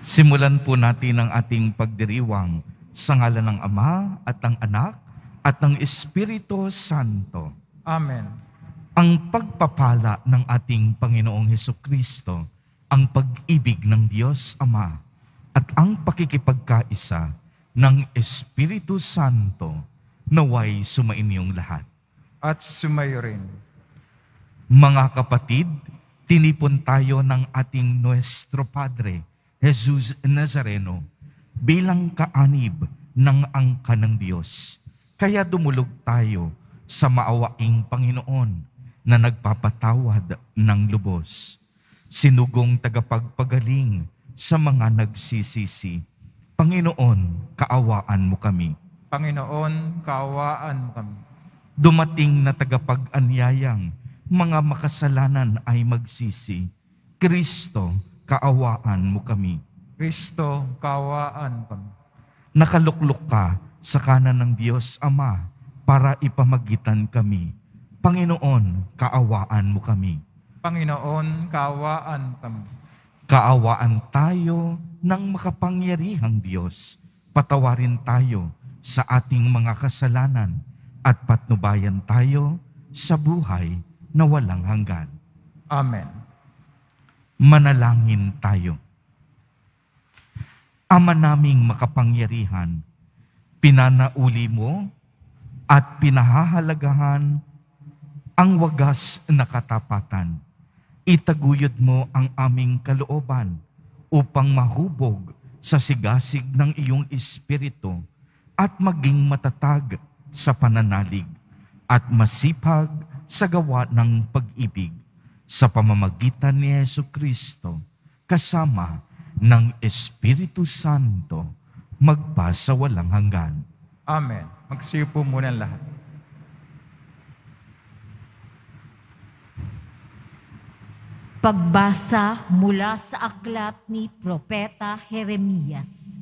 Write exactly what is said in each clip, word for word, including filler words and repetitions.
Simulan po natin ang ating pagdiriwang sa ngalan ng Ama at ng Anak at ng Espiritu Santo. Amen. Ang pagpapala ng ating Panginoong Hesukristo, ang pag-ibig ng Diyos Ama at ang pakikipagkaisa ng Espiritu Santo naway sumainyong lahat. At sumayo rin. Mga kapatid, tinipon tayo ng ating Nuestro Padre, Jesus Nazareno, bilang kaanib ng angka ng Diyos. Kaya dumulog tayo sa maawaing Panginoon na nagpapatawad ng lubos. Sinugong tagapagpagaling sa mga nagsisisi. Panginoon, kaawaan mo kami. Panginoon, kaawaan mo kami. Dumating na tagapag-anyayang mga makasalanan ay magsisi. Kristo, kaawaan mo kami. Kristo, kaawaan mo kami. Nakaluklok ka sa kanan ng Diyos Ama para ipamagitan kami. Panginoon, kaawaan mo kami. Panginoon, kaawaan mo kami. Kaawaan tayo ng makapangyarihang Diyos. Patawarin tayo sa ating mga kasalanan at patnubayan tayo sa buhay na walang hanggan. Amen. Manalangin tayo. Ama naming makapangyarihan, pinanauli mo at pinahahalagahan ang wagas na katapatan. Itaguyod mo ang aming kalooban upang mahubog sa sigasig ng iyong Espiritu at maging matatag sa pananalig at masipag sa gawa ng pag-ibig sa pamamagitan ni Jesucristo kasama ng Espiritu Santo magpa sa walang hanggan. Amen. Magsiyo po muna ang lahat. Pagbasa mula sa aklat ni Propeta Jeremias.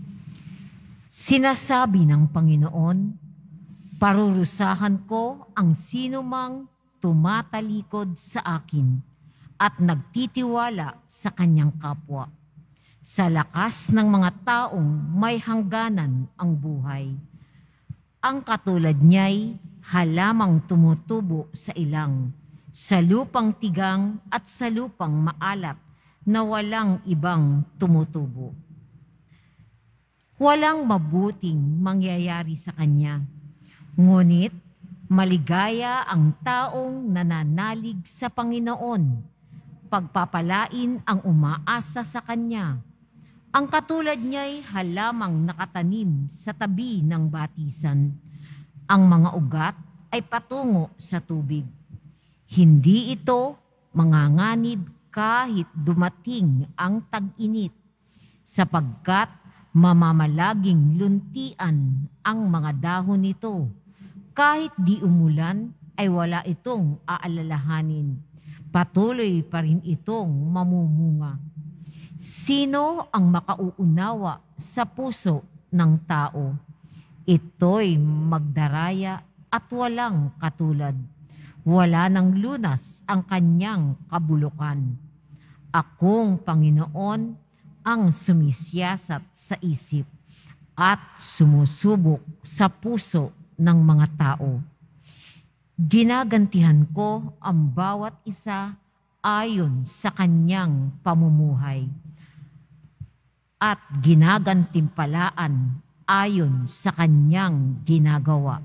Sinasabi ng Panginoon, parurusahan ko ang sinumang tumatalikod sa akin at nagtitiwala sa kanyang kapwa. Sa lakas ng mga taong may hangganan ang buhay. Ang katulad niya'y halamang tumutubo sa ilang, sa lupang tigang at sa lupang maalat na walang ibang tumutubo. Walang mabuting mangyayari sa kanya, ngunit maligaya ang taong nananalig sa Panginoon, pagpapalain ang umaasa sa kanya. Ang katulad niya'y halamang nakatanim sa tabi ng batisan. Ang mga ugat ay patungo sa tubig. Hindi ito manganganib kahit dumating ang tag-init, sapagkat mamamalaging luntian ang mga dahon nito. Kahit di umulan ay wala itong aalalahanin. Patuloy pa rin itong mamumunga. Sino ang makauunawa sa puso ng tao? Ito'y magdaraya at walang katulad. Wala ng lunas ang kanyang kabulukan. Akong Panginoon ang sumisyasat sa isip at sumusubok sa puso ng mga tao. Ginagantihan ko ang bawat isa ayon sa kanyang pamumuhay at ginagantimpalaan ayon sa kanyang ginagawa.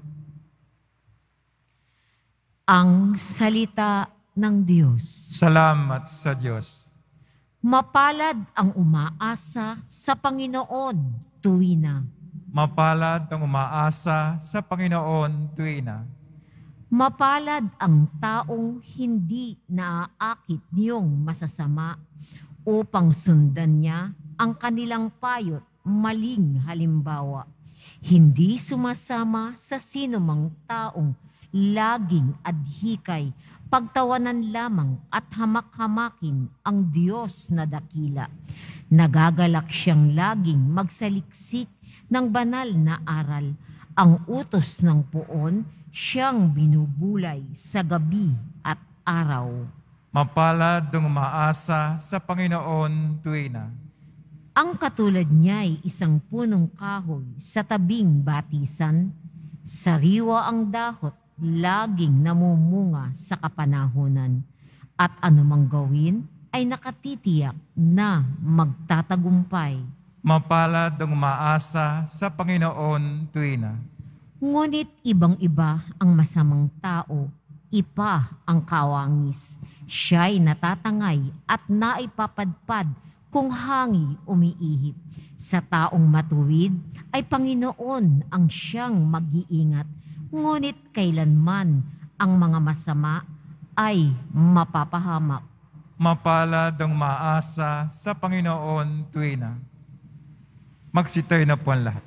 Ang salita ng Diyos. Salamat sa Diyos. Mapalad ang umaasa sa Panginoon tuwina. Mapalad ang umaasa sa Panginoon tuwina. Mapalad ang taong hindi naaakit niyong masasama upang sundan niya ang kanilang payot maling halimbawa. Hindi sumasama sa sinumang taong laging adhikay, pagtawanan lamang at hamak-hamakin ang Diyos na dakila. Nagagalak siyang laging magsaliksik ng banal na aral. Ang utos ng poon, siyang binubulay sa gabi at araw. Mapalad ang umaasa sa Panginoon tuwina. Ang katulad niya ay isang punong kahoy sa tabing batisan, sariwa ang dahot, laging namumunga sa kapanahunan, at anumang gawin ay nakatitiyak na magtatagumpay. Mapalad ang umaasa sa Panginoon tuwina. Ngunit ibang-iba ang masamang tao, ipa ang kawangis. Siya'y natatangay at naipapadpad kung hangi umiihip. Sa taong matuwid ay Panginoon ang siyang mag-iingat, ngunit kailanman ang mga masama ay mapapahamak. Mapalad ang umaasa sa Panginoon tuwina. Magsitayo na po ang lahat.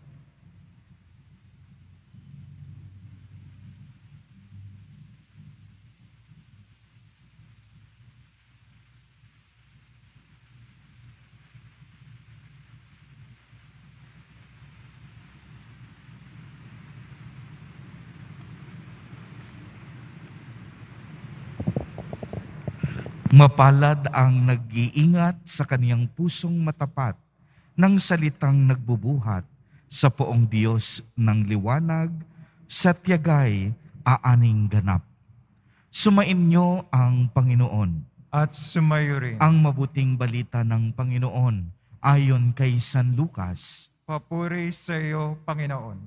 Mapalad ang nag-iingat sa kaniyang pusong matapat ng salitang nagbubuhat sa poong Diyos ng liwanag, sa tiyagay aaning ganap. Sumainyo ang Panginoon. At sumayo rin. Ang mabuting balita ng Panginoon ayon kay San Lucas. Papuri sa iyo, Panginoon.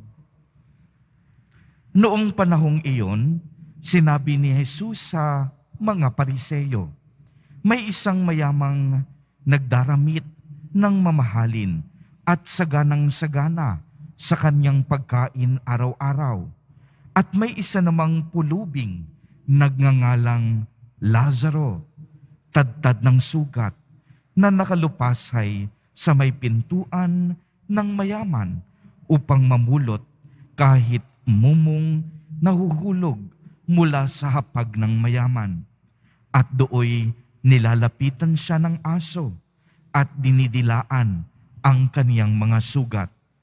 Noong panahong iyon, sinabi ni Jesus sa mga Pariseyo, may isang mayamang nagdaramit ng mamahalin at saganang-sagana sa kanyang pagkain araw-araw. At may isa namang pulubing nagngangalang Lazaro, tadtad ng sugat, na nakalupasay sa may pintuan ng mayaman upang mamulot kahit mumong nahuhulog mula sa hapag ng mayaman. At dooy nilalapitan siya ng aso at dinidilaan ang kaniyang mga sugat.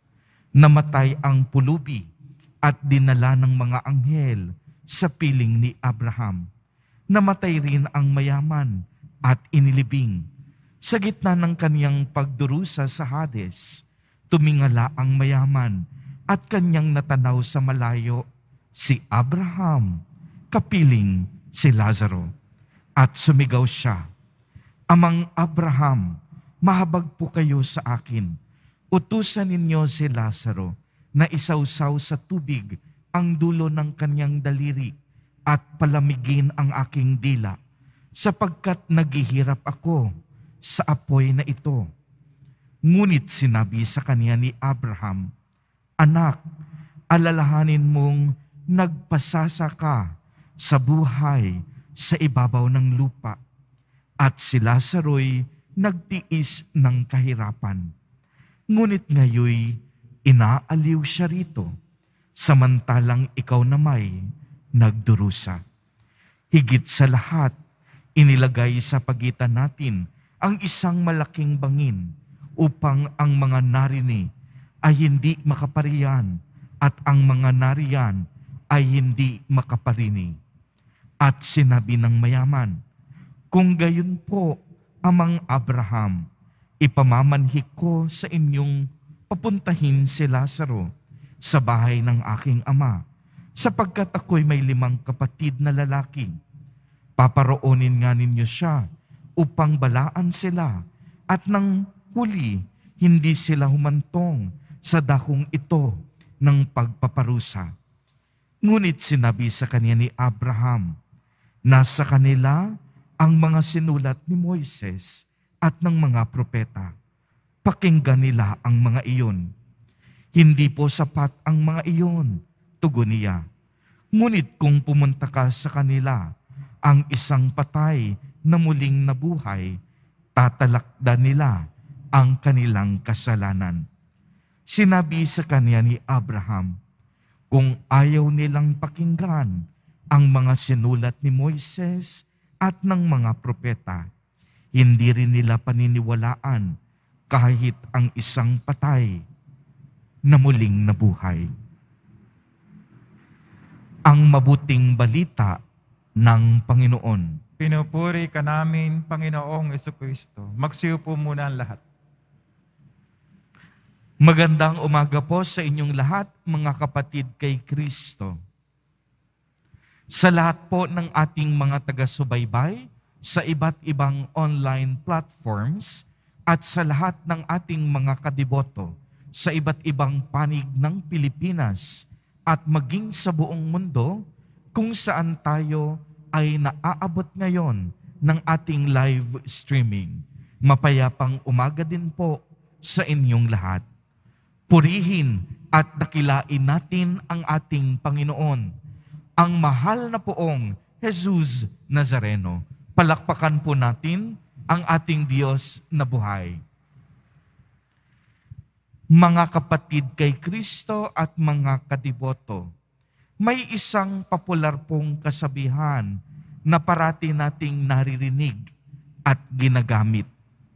Namatay ang pulubi at dinala ng mga anghel sa piling ni Abraham. Namatay rin ang mayaman at inilibing. Sa gitna ng kaniyang pagdurusa sa Hades, tumingala ang mayaman at kanyang natanaw sa malayo si Abraham, kapiling si Lazaro. At sumigaw siya, Amang Abraham, mahabag po kayo sa akin. Utusan ninyo si Lazaro na isawsaw sa tubig ang dulo ng kanyang daliri at palamigin ang aking dila, sapagkat naghihirap ako sa apoy na ito. Ngunit sinabi sa kanya ni Abraham, Anak, alalahanin mong nagpasasa ka sa buhay sa ibabaw ng lupa, at si Lazaro'y nagtiis ng kahirapan. Ngunit ngayoy inaaliw siya rito, samantalang ikaw na may nagdurusa. Higit sa lahat, inilagay sa pagitan natin ang isang malaking bangin upang ang mga narini ay hindi makapariyan at ang mga nariyan ay hindi makaparini. At sinabi ng mayaman, Kung gayon po, Amang Abraham, ipamamanhik ko sa inyong papuntahin si Lazaro sa bahay ng aking ama, sapagkat ako'y may limang kapatid na lalaki. Paparoonin nga ninyo siya upang balaan sila, at nang huli, hindi sila humantong sa dakong ito ng pagpaparusa. Ngunit sinabi sa kanya ni Abraham, Nasa kanila ang mga sinulat ni Moises at ng mga propeta. Pakinggan nila ang mga iyon. Hindi po sapat ang mga iyon, tugon niya. Ngunit kung pumunta ka sa kanila, ang isang patay na muling nabuhay, tatalakdan nila ang kanilang kasalanan. Sinabi sa kanya ni Abraham, kung ayaw nilang pakinggan ang mga sinulat ni Moises at ng mga propeta, hindi rin nila paniniwalaan kahit ang isang patay na muling nabuhay. Ang mabuting balita ng Panginoon. Pinupuri ka namin, Panginoong Jesucristo. Magsiupo muna ang lahat. Magandang umaga po sa inyong lahat, mga kapatid kay Kristo. Sa lahat po ng ating mga taga-subaybay sa iba't ibang online platforms at sa lahat ng ating mga kadiboto sa iba't ibang panig ng Pilipinas at maging sa buong mundo kung saan tayo ay naaabot ngayon ng ating live streaming. Mapayapang umaga din po sa inyong lahat. Purihin at dakilain natin ang ating Panginoon, ang mahal na poong Jesus Nazareno. Palakpakan po natin ang ating Diyos na buhay. Mga kapatid kay Kristo at mga kadiboto, may isang popular pong kasabihan na parati nating naririnig at ginagamit.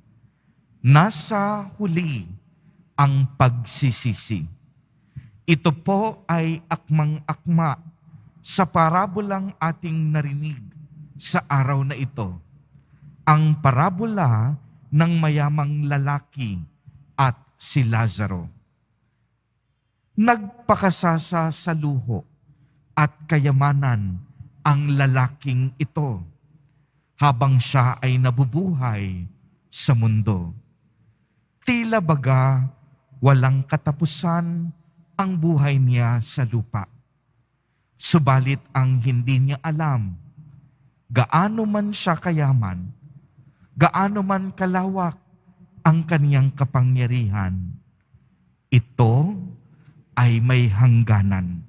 Nasa huli ang pagsisisi. Ito po ay akmang-akma sa parabolang ating narinig sa araw na ito. Ang parabola ng mayamang lalaki at si Lazaro. Nagpakasasa sa luho at kayamanan ang lalaking ito habang siya ay nabubuhay sa mundo. Tila baga walang katapusan ang buhay niya sa lupa. Subalit ang hindi niya alam, gaano man siya kayaman, gaano man kalawak ang kaniyang kapangyarihan, ito ay may hangganan.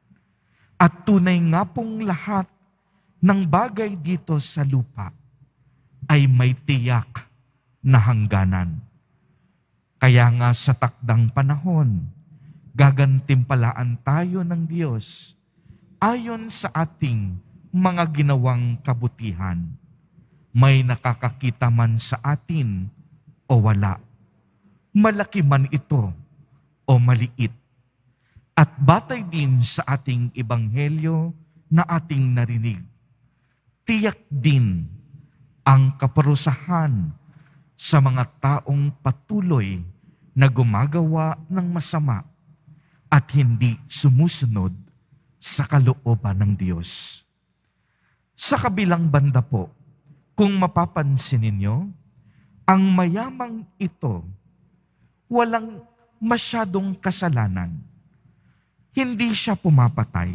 At tunay nga pong lahat ng bagay dito sa lupa ay may tiyak na hangganan. Kaya nga sa takdang panahon, gagantimpalaan tayo ng Diyos ayon sa ating mga ginawang kabutihan. May nakakakita man sa atin o wala. Malaki man ito o maliit. At batay din sa ating ebanghelyo na ating narinig, tiyak din ang kaparusahan sa mga taong patuloy na gumagawa ng masama at hindi sumusunod sa kalooban ng Diyos. Sa kabilang banda po, kung mapapansin ninyo, ang mayamang ito, walang masyadong kasalanan. Hindi siya pumapatay.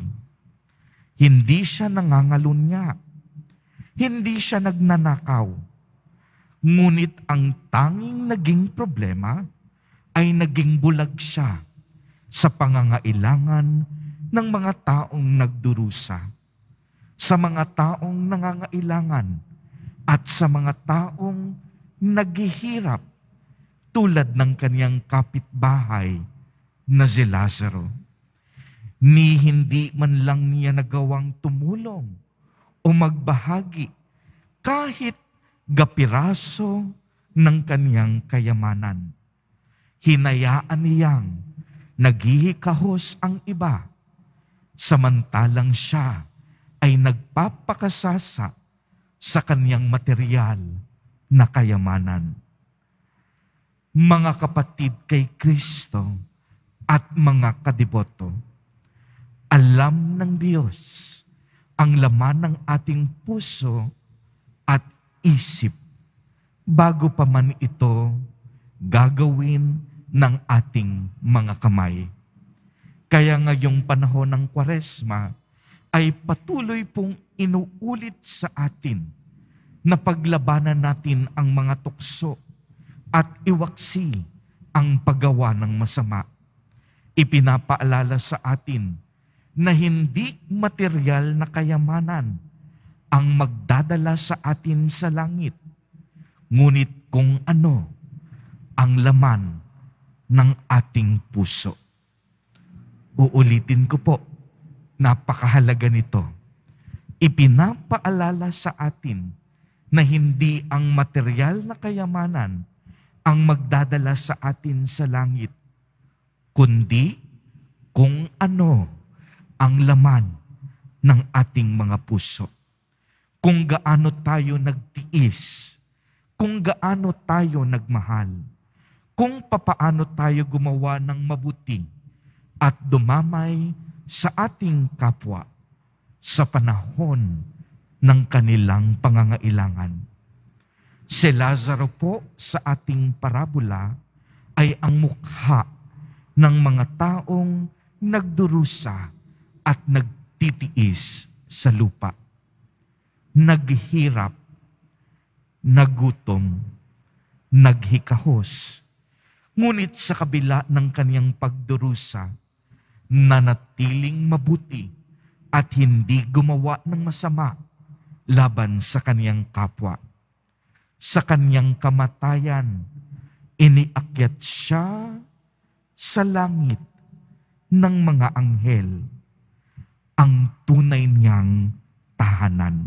Hindi siya nangangalunya. Hindi siya nagnanakaw. Ngunit ang tanging naging problema ay naging bulag siya sa pangangailangan ng mga taong nagdurusa, sa mga taong nangangailangan at sa mga taong naghihirap tulad ng kaniyang kapitbahay na si Lazaro. Ni hindi man lang niya nagawang tumulong o magbahagi kahit gapiraso ng kaniyang kayamanan. Hinayaan niyang naghihikahos ang iba, samantalang siya ay nagpapakasasa sa kaniyang material na kayamanan. Mga kapatid kay Kristo at mga kadiboto, alam ng Diyos ang laman ng ating puso at isip bago pa man ito gagawin ng ating mga kamay. Kaya ngayong panahon ng Kwaresma ay patuloy pong inuulit sa atin na paglabanan natin ang mga tukso at iwaksi ang paggawa ng masama. Ipinapaalala sa atin na hindi material na kayamanan ang magdadala sa atin sa langit, ngunit kung ano ang laman ng ating puso. Uulitin ko po, napakahalaga nito. Ipinapaalala sa atin na hindi ang material na kayamanan ang magdadala sa atin sa langit, kundi kung ano ang laman ng ating mga puso. Kung gaano tayo nagtiis, kung gaano tayo nagmahal, kung papaano tayo gumawa ng mabuti at dumamay sa ating kapwa sa panahon ng kanilang pangangailangan. Si Lazaro po sa ating parabola ay ang mukha ng mga taong nagdurusa at nagtitiis sa lupa. Naghirap, nagutom, naghikahos. Ngunit sa kabila ng kaniyang pagdurusa, nanatiling mabuti at hindi gumawa ng masama laban sa kaniyang kapwa. Sa kaniyang kamatayan, iniakyat siya sa langit ng mga anghel, ang tunay niyang tahanan,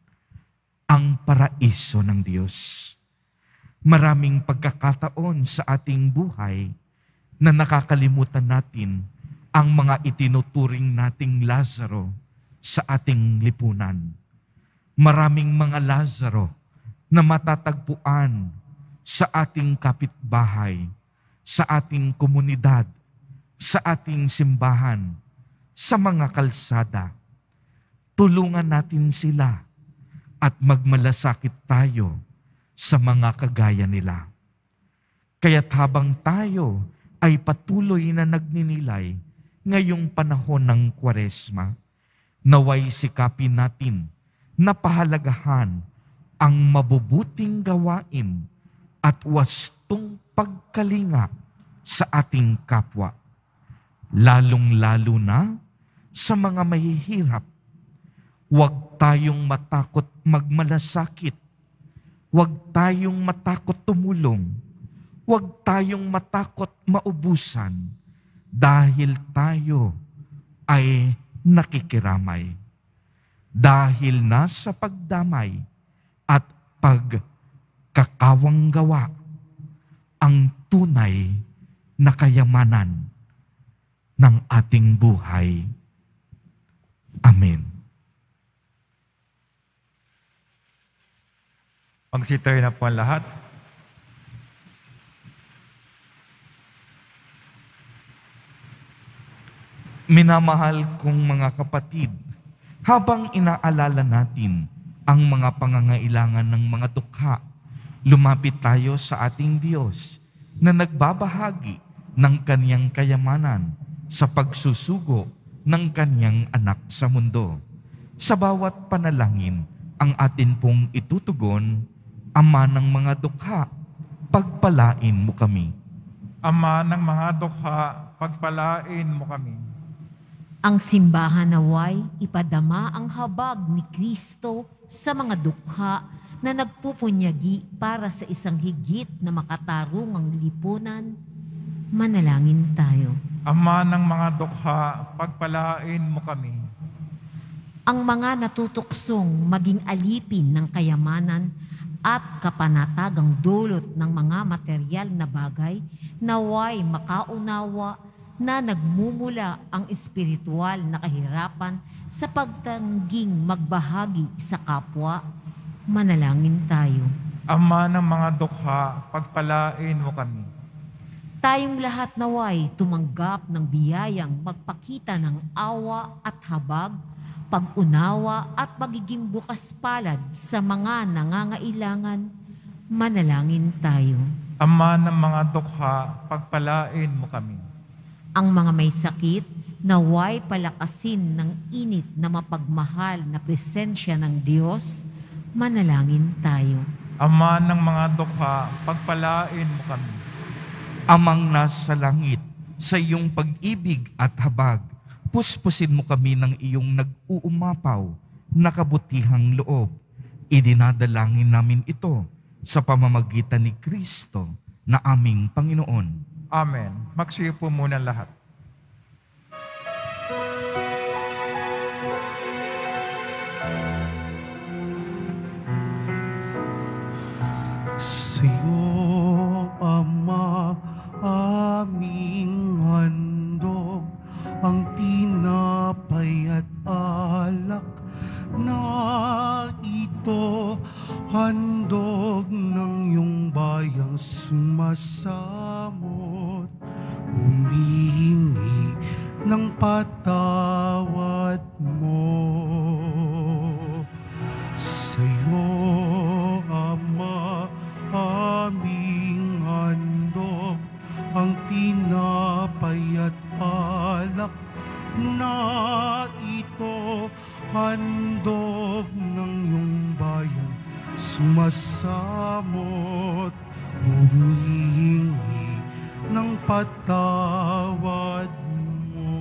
ang paraiso ng Diyos. Maraming pagkakataon sa ating buhay na nakakalimutan natin ang mga itinuturing nating Lazaro sa ating lipunan. Maraming mga Lazaro na matatagpuan sa ating kapitbahay, sa ating komunidad, sa ating simbahan, sa mga kalsada. Tulungan natin sila at magmalasakit tayo sa mga kagaya nila. Kaya't habang tayo ay patuloy na nagninilay ngayong panahon ng Kwaresma, naway sikapin natin na pahalagahan ang mabubuting gawain at wastong pagkalinga sa ating kapwa, lalong-lalo na sa mga mahihirap. Huwag tayong matakot magmalasakit. Huwag tayong matakot tumulong. Huwag tayong matakot maubusan dahil tayo ay nakikiramay. Dahil nasa pagdamay at pagkakawang gawa ang tunay na kayamanan ng ating buhay. Amen. Magsitayo na po ang lahat. Minamahal kong mga kapatid, habang inaalala natin ang mga pangangailangan ng mga dukha, lumapit tayo sa ating Diyos na nagbabahagi ng Kaniyang kayamanan sa pagsusugo ng Kaniyang anak sa mundo. Sa bawat panalangin ang atin pong itutugon, Ama ng mga dukha, pagpalain mo kami. Ama ng mga dukha, pagpalain mo kami. Ang simbahan naway ipadama ang habag ni Kristo sa mga dukha na nagpupunyagi para sa isang higit na makatarungang lipunan. Manalangin tayo. Ama ng mga dukha, pagpalain mo kami. Ang mga natutuksong maging alipin ng kayamanan at kapanatagang dulot ng mga material na bagay, naway makaunawa na nagmumula ang espiritual na kahirapan sa pagtangging magbahagi sa kapwa. Manalangin tayo. Ama ng mga dukha, pagpalain mo kami. Tayong lahat naway tumanggap ng biyayang magpakita ng awa at habag, pag-unawa at pagiging bukas palad sa mga nangangailangan. Manalangin tayo. Ama ng mga dukha, pagpalain mo kami. Ang mga may sakit, naway palakasin ng init na mapagmahal na presensya ng Diyos. Manalangin tayo. Ama ng mga dukha, pagpalain mo kami. Amang nasa langit, sa iyong pag-ibig at habag, puspusin mo kami ng iyong nag-uumapaw na kabutihang loob. Idinadalangin namin ito sa pamamagitan ni Kristo na aming Panginoon. Amen. Magsuyo po muna lahat. Sa'yo, Ama, aming handog, ang tinapay at alak na ito, handog ng iyong bayang sumasamot, humihingi ng patawad mo. Sa'yo, Ama, aming handog ang tinapay at alak na ito, handog ng iyong bayan, sumasamot, humihingi ng patawad mo.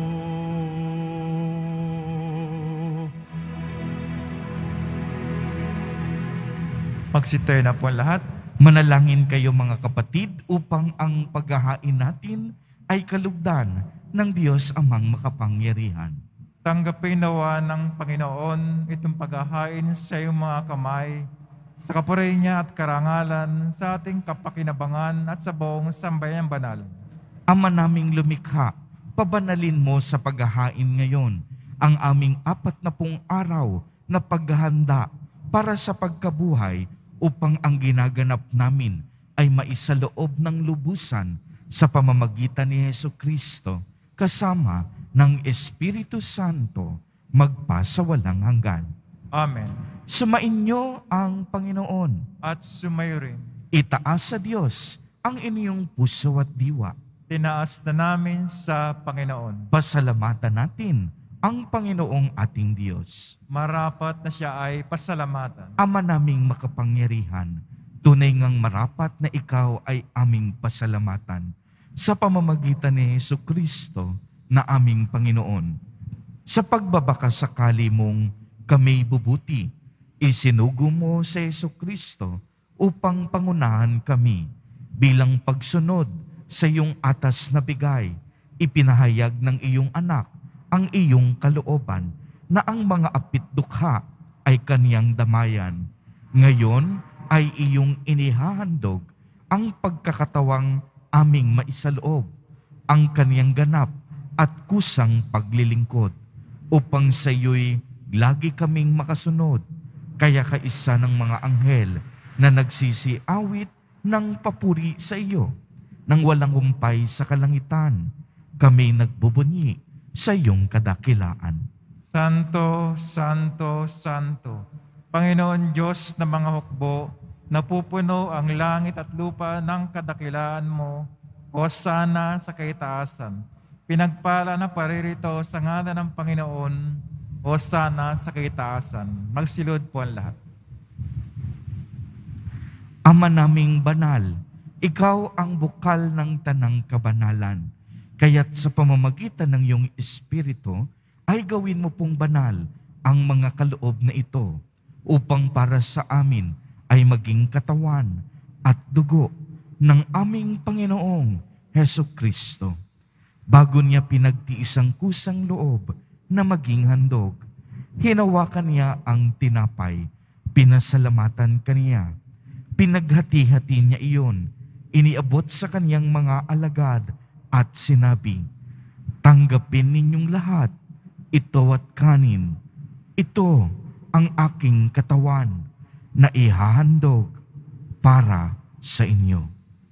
Magsitayo na po ang lahat. Manalangin kayo mga kapatid upang ang paghahain natin ay kalugdan ng Diyos Amang makapangyarihan. Tanggapin nawa ng Panginoon itong paghahain sa iyong mga kamay, sa kapuri niya at karangalan, sa ating kapakinabangan at sa buong sambayang banal. Ama naming lumikha, pabanalin mo sa paghahain ngayon ang aming apat na pung araw na paghahanda para sa pagkabuhay upang ang ginaganap namin ay maisaloob ng lubusan sa pamamagitan ni Hesukristo kasama ng Espiritu Santo magpasawalang hanggan. Amen. Sumainyo ang Panginoon. At sumayo rin. Itaas sa Diyos ang inyong puso at diwa. Tinaas na namin sa Panginoon. Pasalamatan natin ang Panginoong ating Diyos. Marapat na siya ay pasalamatan. Ama naming makapangyarihan, tunay ngang marapat na ikaw ay aming pasalamatan sa pamamagitan ni Hesukristo na aming Panginoon. Sa pagbabakasakali mong kami bubuti, isinugo mo sa Hesukristo upang pangunahan kami bilang pagsunod sa iyong atas na bigay. Ipinahayag ng iyong anak ang iyong kalooban na ang mga apit-dukha ay kaniyang damayan. Ngayon ay iyong inihahandog ang pagkakatawang aming maisaloob, ang kaniyang ganap at kusang paglilingkod, upang sa iyo'y lagi kaming makasunod. Kaya kaisa ng mga anghel na nagsisiawit ng papuri sa iyo, nang walang humpay sa kalangitan, kami nagbubunyi sa iyong kadakilaan. Santo, Santo, Santo, Panginoon Diyos ng mga hukbo, napupuno ang langit at lupa ng kadakilaan mo, Hosana sa kaitaasan. Pinagpala na paririto sa ngalan ng Panginoon, Hosana sa kaitaasan. Magsilod po ang lahat. Ama naming banal, ikaw ang bukal ng tanang kabanalan. Kaya't sa pamamagitan ng iyong Espiritu, ay gawin mo pong banal ang mga kaloob na ito, upang para sa amin ay maging katawan at dugo ng aming Panginoong Hesukristo. Bago niya pinagtiis ang kusang loob na maging handog, hinawakan niya ang tinapay, pinasalamatan kaniya, pinaghati-hati niya iyon, iniabot sa kaniyang mga alagad at sinabi, "Tanggapin ninyong lahat, ito at kanin. Ito ang aking katawan na ihahandog para sa inyo."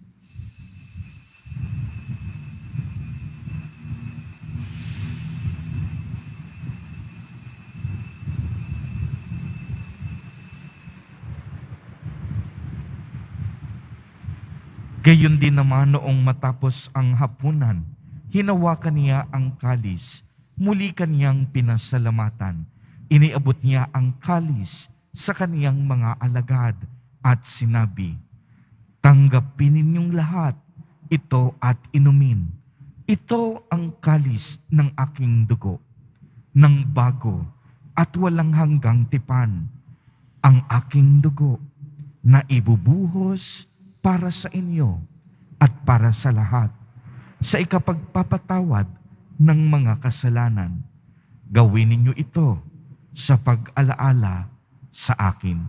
Gayon din naman noong matapos ang hapunan, hinawakan niya ang kalis, muli kaniyang pinasalamatan. Iniabot niya ang kalis sa kaniyang mga alagad at sinabi, "Tanggapin ninyong lahat ito at inumin. Ito ang kalis ng aking dugo, ng bago at walang hanggang tipan, ang aking dugo na ibubuhos para sa inyo at para sa lahat, sa ikapagpapatawad ng mga kasalanan. Gawin ninyo ito sa pag-alaala sa akin."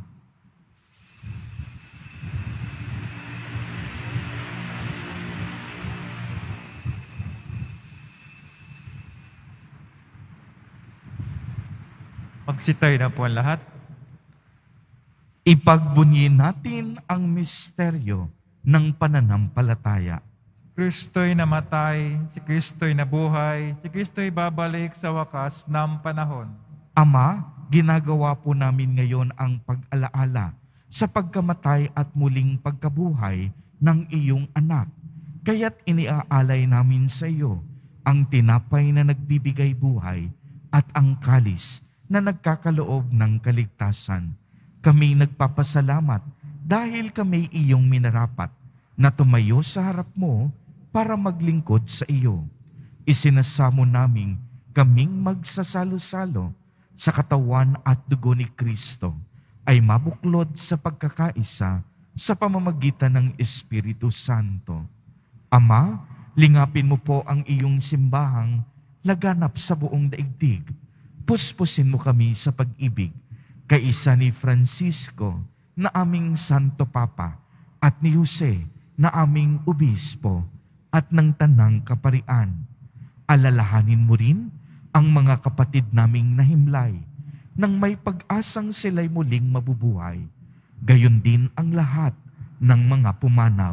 Magsitayo na po ang lahat. Ipagbunyi natin ang misteryo ng pananampalataya. Kristo'y namatay, si Kristo'y nabuhay, si Kristo'y babalik sa wakas ng panahon. Ama, ginagawa po namin ngayon ang pag-alaala sa pagkamatay at muling pagkabuhay ng iyong anak. Kaya't iniaalay namin sa iyo ang tinapay na nagbibigay buhay at ang kalis na nagkakaloob ng kaligtasan. Kami nagpapasalamat dahil kami iyong minarapat na tumayo sa harap mo para maglingkod sa iyo. Isinasamo namin kaming magsasalo-salo sa katawan at dugo ni Kristo ay mabuklod sa pagkakaisa sa pamamagitan ng Espiritu Santo. Ama, lingapin mo po ang iyong simbahang laganap sa buong daigdig. Puspusin mo kami sa pag-ibig, kaisa ni Francisco na aming Santo Papa at ni Jose na aming Obispo at ng Tanang Kaparian. Alalahanin mo rin ang mga kapatid naming nahimlay nang may pag-asang sila'y muling mabubuhay. Gayon din ang lahat ng mga pumanaw.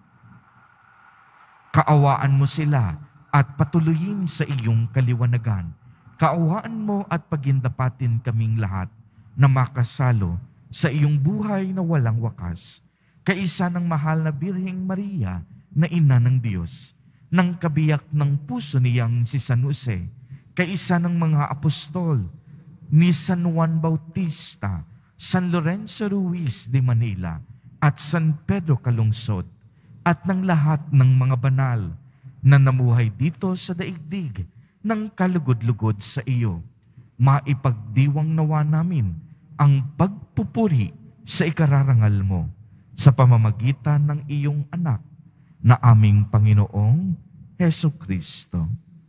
Kaawaan mo sila at patuloyin sa iyong kaliwanagan. Kaawaan mo at pagindapatin kaming lahat na makasalo sa iyong buhay na walang wakas. Kaisa ng mahal na Birheng Maria na ina ng Diyos, ng kabiyak ng puso niyang si San Jose, kaisa ng mga apostol ni San Juan Bautista, San Lorenzo Ruiz de Manila, at San Pedro Calungsod, at ng lahat ng mga banal na namuhay dito sa daigdig ng kalugod-lugod sa iyo. Maipagdiwang nawa namin ang pagpupuri sa ikararangal mo sa pamamagitan ng iyong anak na aming Panginoong Heso Kristo.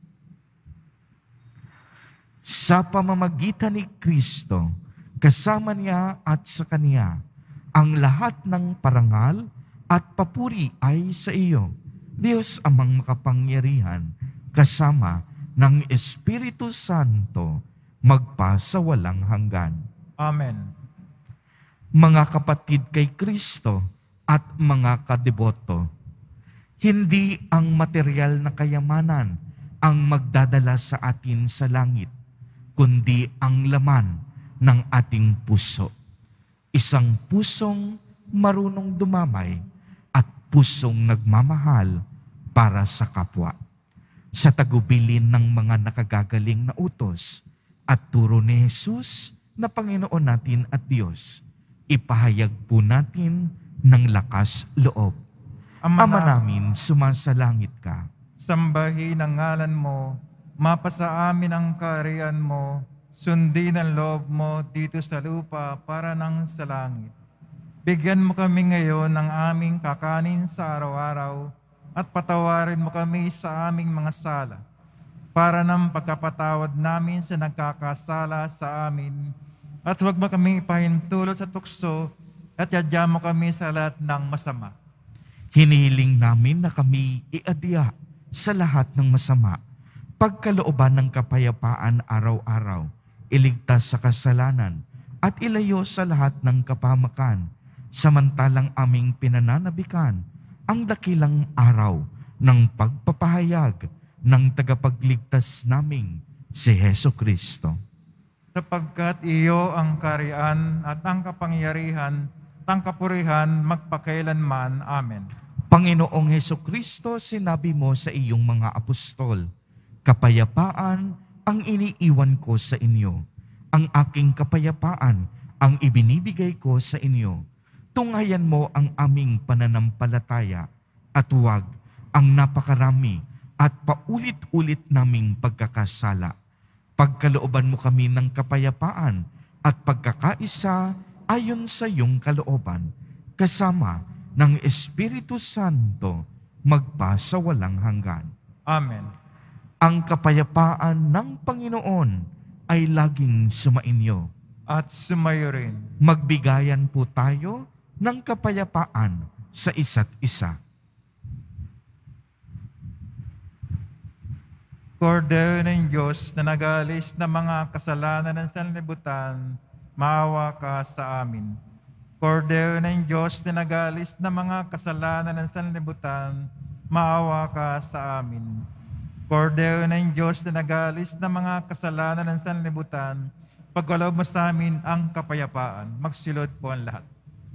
Sa pamamagitan ni Kristo, kasama niya at sa Kanya, ang lahat ng parangal at papuri ay sa iyo, Diyos amang makapangyarihan, kasama ng Espiritu Santo, magpa sa walang hanggan. Amen. Mga kapatid kay Kristo at mga kadeboto, hindi ang material na kayamanan ang magdadala sa atin sa langit, kundi ang laman ng ating puso. Isang pusong marunong dumamay at pusong nagmamahal para sa kapwa. Sa tagubilin ng mga nakagagaling na utos at turo ni Jesus na Panginoon natin at Diyos, ipahayag po natin ng lakas loob. Ama, Ama namin, sumasalangit ka. sambahin ang ngalan mo, mapasa amin ang kaharian mo, sundin ang loob mo dito sa lupa para nang sa langit. Bigyan mo kami ngayon ng aming kakanin sa araw-araw at patawarin mo kami sa aming mga sala para nang pagkapatawad namin sa nagkakasala sa amin, at huwag mo kami ipahintulot sa tukso at yadya mo kami sa lahat ng masama. Hinihiling namin na kami iadya sa lahat ng masama, pagkalooban ng kapayapaan araw-araw, iligtas sa kasalanan, at ilayo sa lahat ng kapahamakan, samantalang aming pinananabikan ang dakilang araw ng pagpapahayag ng tagapagligtas naming si Heso Kristo. Sapagkat iyo ang kaharian at ang kapangyarihan at ang kapurihan magpakailanman. Amen. Panginoong Heso Kristo, sinabi mo sa iyong mga apostol, kapayapaan ang iniiwan ko sa inyo. Ang aking kapayapaan ang ibinibigay ko sa inyo. Tunghayan mo ang aming pananampalataya at huwag ang napakarami at paulit-ulit naming pagkakasala. Pagkalooban mo kami ng kapayapaan at pagkakaisa ayon sa iyong kalooban, kasama ng Espiritu Santo, magpa sa walang hanggan. Amen. Ang kapayapaan ng Panginoon ay laging sumainyo. At sumayo rin. Magbigayan po tayo ng kapayapaan sa isa't isa. Kordero ng Diyos na nag-aalis ng mga kasalanan ng sanlibutan, maawa ka sa amin. Kordero ng Diyos na nagalis ng mga kasalanan ng sanlibutan, maawa ka sa amin. Kordero ng Diyos na nagalis ng mga kasalanan ng sanlibutan, pagkaloob mo sa amin ang kapayapaan. Magsilod po ang lahat.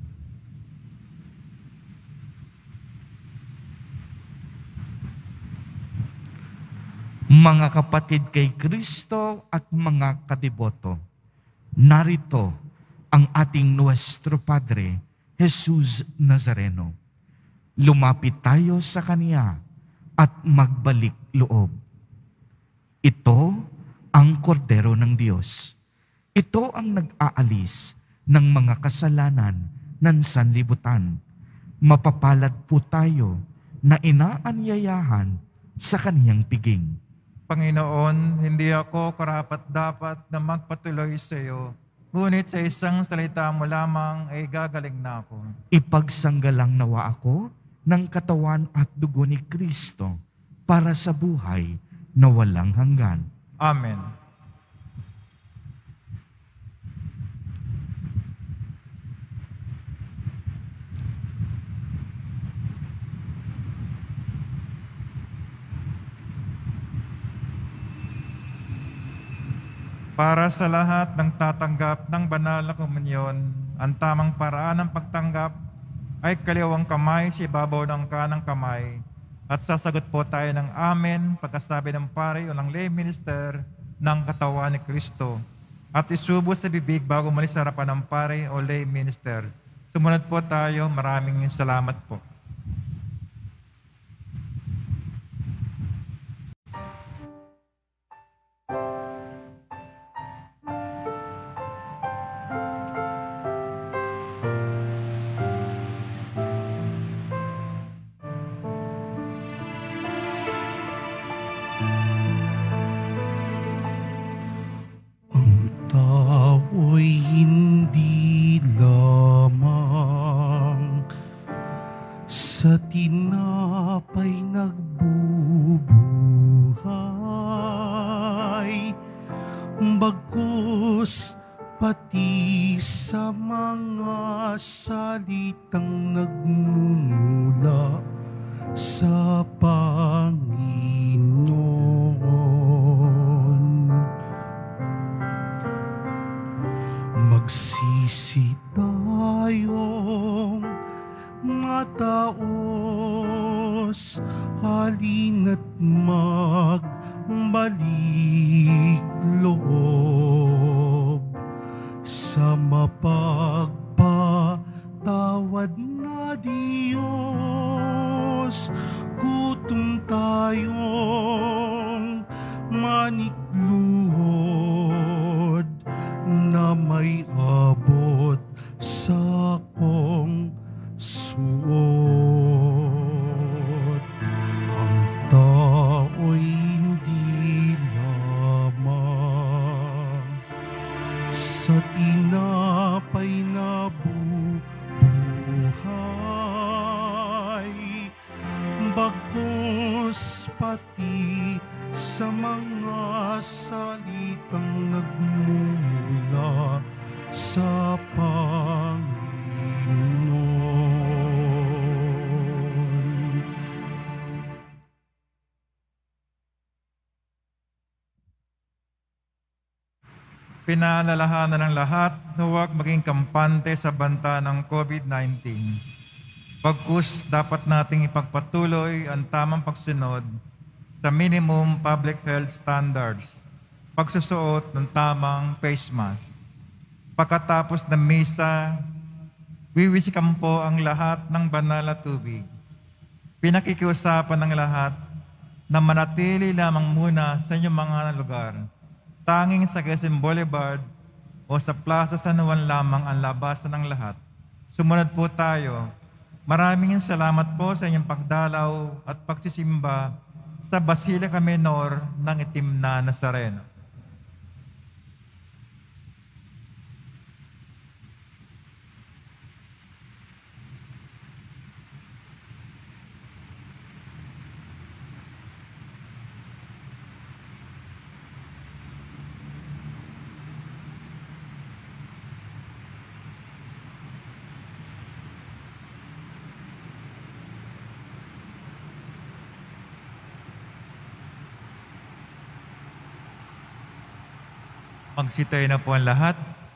Mga kapatid kay Kristo at mga kadiboto, narito ang ating Nuestro Padre, Jesus Nazareno. Lumapit tayo sa Kanya at magbalik loob. Ito ang kordero ng Diyos. Ito ang nag-aalis ng mga kasalanan ng sanlibutan. Mapapalad po tayo na inaanyayahan sa Kaniyang piging. Panginoon, hindi ako karapat-dapat na magpatuloy sa iyo, ngunit sa isang salita mo lamang ay gagaling na ako. Ipagsanggalang nawa ako ng katawan at dugo ni Kristo para sa buhay na walang hanggan. Amen. Para sa lahat ng tatanggap ng banal na komunyon, ang tamang paraan ng pagtanggap ay kaliwang kamay sa ibabaw ng kanang kamay at sasagot po tayo ng Amen pagkasabi ng pare o ng lay minister ng katawan ni Kristo at isubo sa bibig bago malis sa harapan ng pare o lay minister. Sumunod po tayo. Maraming salamat po. Tao'y hindi lamang sa tinapay nagbubuhay, bagkus pati sa mga salitang nagmumula sa Panginoon. Magsisi tayong mataos, halina't magbalik loob sa mapagpatawad na Diyos. Gutom tayong manikluhod na may abot sa kong suot. Ang tao'y hindi lamang sa tinapay na bubuhay, bagkus pati sa mga salitang nagmumula sa Panginoon. Pinaalalahanan ng lahat na huwag maging kampante sa banta ng COVID nineteen. Bagkus dapat nating ipagpatuloy ang tamang pagsunod sa minimum public health standards, pagsusuot ng tamang face mask. Pagkatapos ng misa, wiwisikan po ang lahat ng banal na tubig. Pinakikiusapan ng lahat na manatili lamang muna sa inyong mga lugar. Tanging sa Quezon Boulevard o sa Plaza San Juan lamang ang labasan ng lahat. Sumunod po tayo. Maraming salamat po sa inyong pagdalaw at pagsisimba sa Basilica Menor ng Itim na Nazareno. Magsitayo na po ang lahat.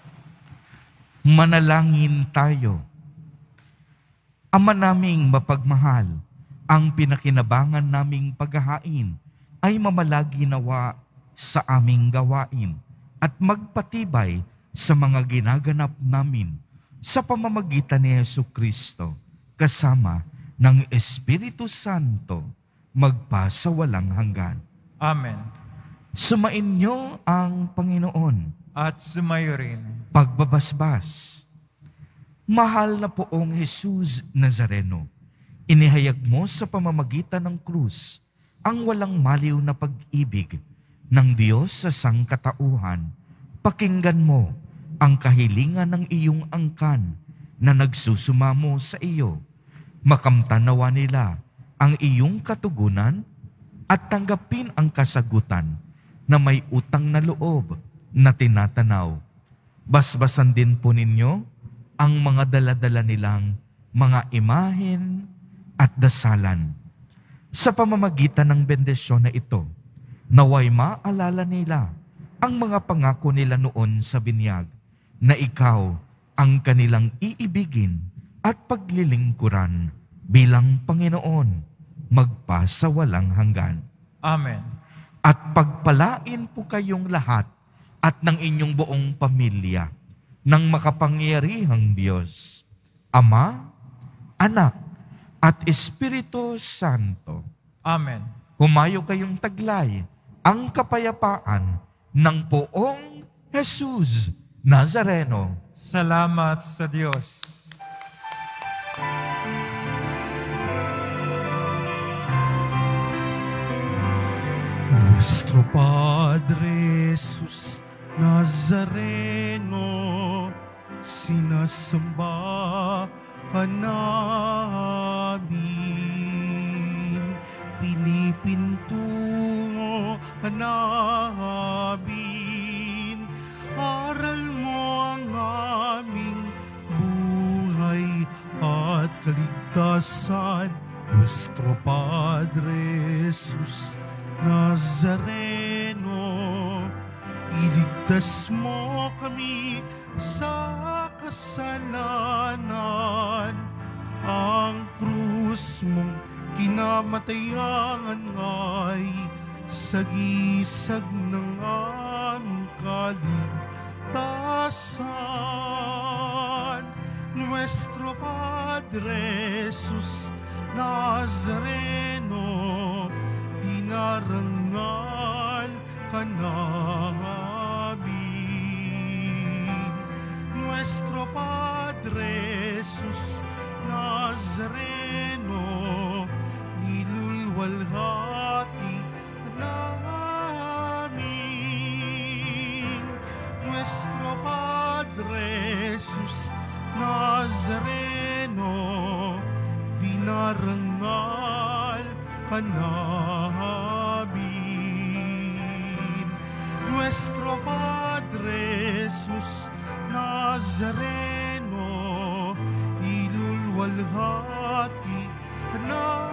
Manalangin tayo. Ama naming mapagmahal, ang pinakinabangan naming paghahain ay mamalagi nawa sa aming gawain at magpatibay sa mga ginaganap namin sa pamamagitan ni Jesucristo kasama ng Espiritu Santo magpasawalang hanggan. Amen. Sumainyo ang Panginoon. At sumayo rin. Pagbabasbas. Mahal na poong Jesus Nazareno, inihayag mo sa pamamagitan ng krus ang walang maliw na pag-ibig ng Diyos sa sangkatauhan. Pakinggan mo ang kahilingan ng iyong angkan na nagsusumamo sa iyo. Makamtanawa nila ang iyong katugunan at tanggapin ang kasagutan na may utang na loob na tinatanaw. Basbasan din po ninyo ang mga daladala nilang mga imahen at dasalan. Sa pamamagitan ng bendisyon na ito, naway maalala nila ang mga pangako nila noon sa binyag na ikaw ang kanilang iibigin at paglilingkuran bilang Panginoon magpasawalang hanggan. Amen. At pagpalain po kayong lahat at ng inyong buong pamilya ng makapangyarihang Diyos, Ama, Anak, at Espiritu Santo. Amen. Humayo kayong taglay ang kapayapaan ng poong Jesus Nazareno. Salamat sa Diyos. Nuestro Padre Jesus Nazareno, sinasamba ka namin, pinipintungo ka namin, aral mo ang aming buhay at kaligtasan. Nuestro Padre Jesus Nazareno, iligtas mo kami sa kasalanan. Ang krus mong kinamatayan ay sagisag ng aming kaligtasan. Nuestro Padre Jesus Nazareno, dinarangal ka namin. Nuestro Padre Jesus Nazareno, nilulwalhati ka namin. Nuestro Padre Jesus Nazareno, dinarangal ka namin. Nuestro Padre Jesus Nazareno, ilulwalhati ka namin.